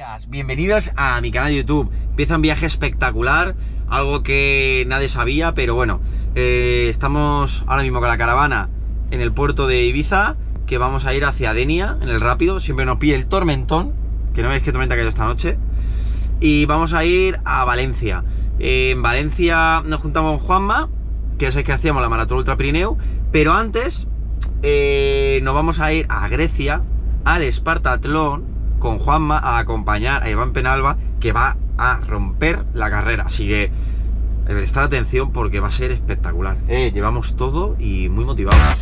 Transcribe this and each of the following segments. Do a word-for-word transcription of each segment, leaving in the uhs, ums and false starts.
días, bienvenidos a mi canal de YouTube. Empieza un viaje espectacular, algo que nadie sabía, pero bueno, eh, estamos ahora mismo con la caravana en el puerto de Ibiza, que vamos a ir hacia Denia, en el rápido. Siempre nos pide el tormentón, que no veis qué tormenta que hay esta noche. Y vamos a ir a Valencia. Eh, en Valencia nos juntamos con Juanma, que es el que hacíamos la Maratón Ultra Pirineu, pero antes eh, nos vamos a ir a Grecia, al Espartatlón, con Juanma, a acompañar a Iván Penalba, que va a romper la carrera. Así que eh, prestar atención porque va a ser espectacular. Eh, llevamos todo y muy motivados.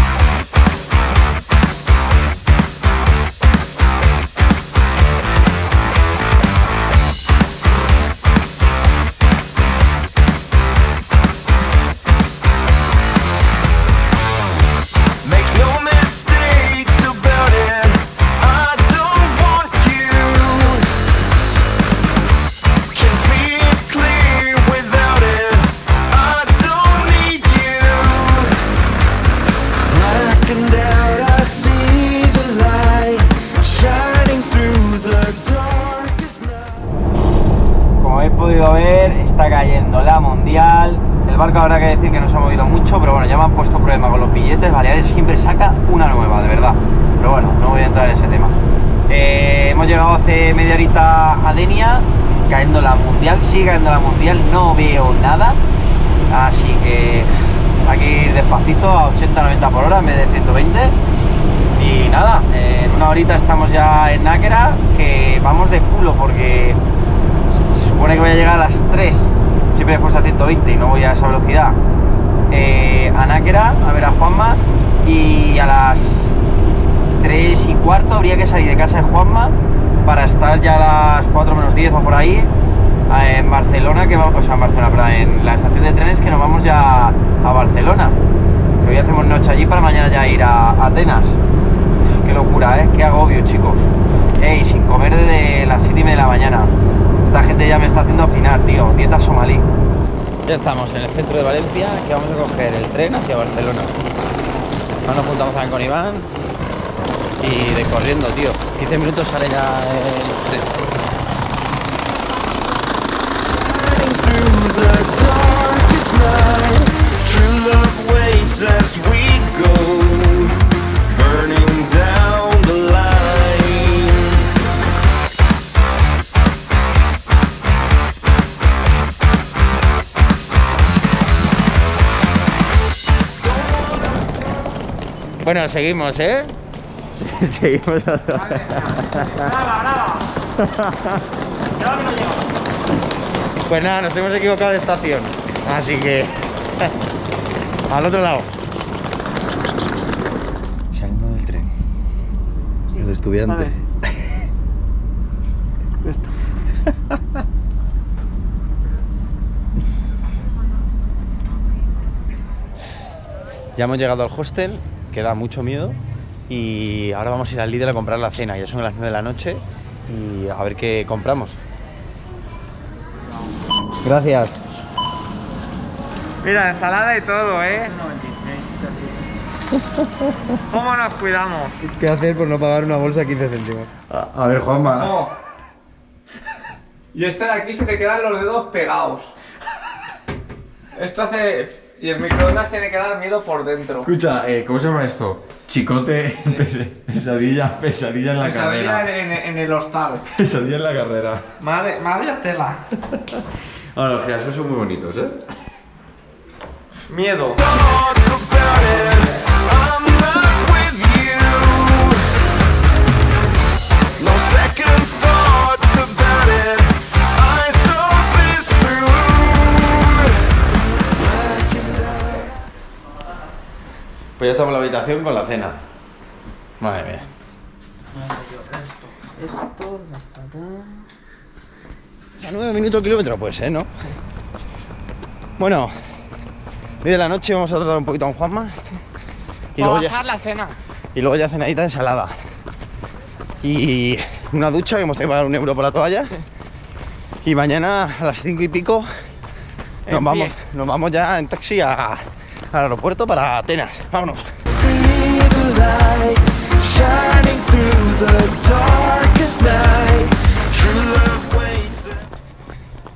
A ver, está cayendo la mundial. El barco habrá que decir que no se ha movido mucho, pero bueno, ya me han puesto problema con los billetes. Baleares siempre saca una nueva, de verdad. Pero bueno, no voy a entrar en ese tema. eh, Hemos llegado hace media horita a Denia, cayendo la mundial, sigue cayendo la mundial, no veo nada. Así que hay que ir despacito a ochenta noventa por hora en vez de ciento veinte. Y nada, en una horita estamos ya en Náquera, que vamos de culo porque se supone que voy a llegar a las tres, siempre fuese a ciento veinte y no voy a esa velocidad, eh, a Náquera, a ver a Juanma, y a las tres y cuarto habría que salir de casa de Juanma para estar ya a las cuatro menos diez o por ahí en Barcelona, que vamos, o sea, en Barcelona, pero en la estación de trenes, que nos vamos ya a Barcelona, que hoy hacemos noche allí para mañana ya ir a Atenas. Uf, qué locura, ¿eh? Qué agobio, chicos. Ey, sin comer desde las siete y media de la mañana. Esta gente ya me está haciendo afinar, tío. Dieta somalí. Ya estamos en el centro de Valencia, que vamos a coger el tren hacia Barcelona. Ahora nos juntamos también con Iván y de corriendo, tío. quince minutos sale ya el tren. Bueno, seguimos, ¿eh? Seguimos. Brava, brava. Pues nada, nos hemos equivocado de estación. Así que al otro lado. Saliendo del tren. Sí. El estudiante. Vale. Ya hemos llegado al hostel, que da mucho miedo, y ahora vamos a ir al Lidl a comprar la cena. Ya son las nueve de la noche y a ver qué compramos. Gracias. Mira, ensalada y todo, ¿eh? ¿Cómo nos cuidamos? ¿Qué hacer por no pagar una bolsa quince céntimos? A, a ver, Juanma. Oh. Y este de aquí se te quedan los dedos pegados. Esto hace... Y el microondas tiene que dar miedo por dentro. Escucha, eh, ¿cómo se llama esto? Chicote, sí. pes pesadilla, pesadilla en la pesadilla carrera. En, en, en el hostal. Pesadilla en la carrera. Madre, madre tela. Ahora, los girasoles son muy bonitos, ¿eh? Miedo. Pues ya estamos en la habitación con la cena. Madre mía. Esto, a nueve minutos el kilómetro, pues, ¿eh? ¿No? Bueno, media de la noche vamos a tratar un poquito a un Juanma. Y luego ya, la cena. Y luego ya cenadita de ensalada. Y una ducha, que hemos tenido que pagar un euro por la toalla. Y mañana a las cinco y pico nos vamos, nos vamos ya en taxi a, al aeropuerto para Atenas. Vámonos.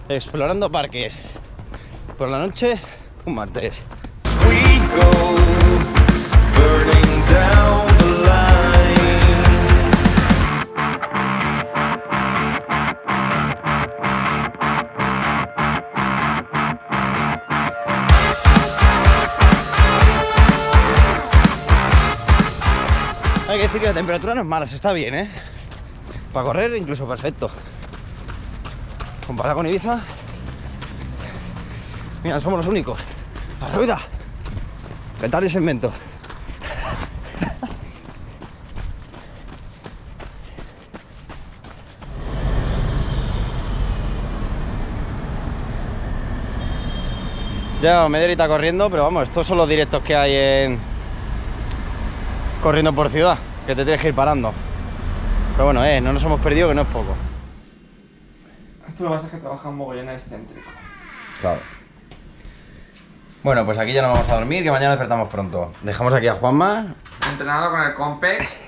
explorando parques. Por la noche, un martes. We go burning down the line. Hay que decir que la temperatura no es mala, se está bien, ¿eh? Para correr incluso perfecto. Comparado con Ibiza, mira, somos los únicos. ¡A la rueda! Petar el segmento. Ya media horita corriendo, pero vamos, estos son los directos que hay en... corriendo por ciudad, que te tienes que ir parando. Pero bueno, eh, no nos hemos perdido, que no es poco. Esto lo que pasa es que trabaja un mogollón excéntrico. Claro. Bueno, pues aquí ya nos vamos a dormir, que mañana despertamos pronto. Dejamos aquí a Juanma. Entrenado con el Compex.